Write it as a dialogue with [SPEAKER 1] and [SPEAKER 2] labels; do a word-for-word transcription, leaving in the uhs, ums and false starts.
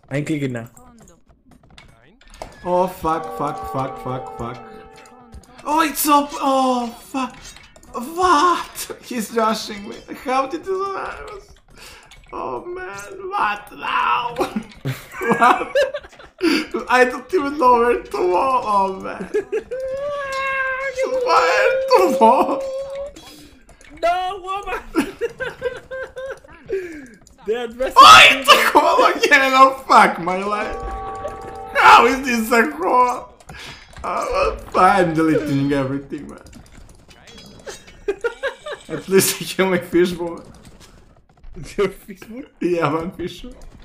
[SPEAKER 1] I'm clicking now.
[SPEAKER 2] Oh fuck, fuck, fuck, fuck, fuck. Oh, it's up! Oh fuck! What? He's rushing me. How did he survive us? Oh man, what now? What? I don't even know where to walk. Oh man. Where to walk?
[SPEAKER 1] No, woman! They're dressed.
[SPEAKER 2] Oh, it's a call again! Oh fuck my life! How is this a call? Oh, I'm deleting everything, man. At least I kill my fish boy.
[SPEAKER 1] Your fish boy?
[SPEAKER 2] Yeah, one fish boy.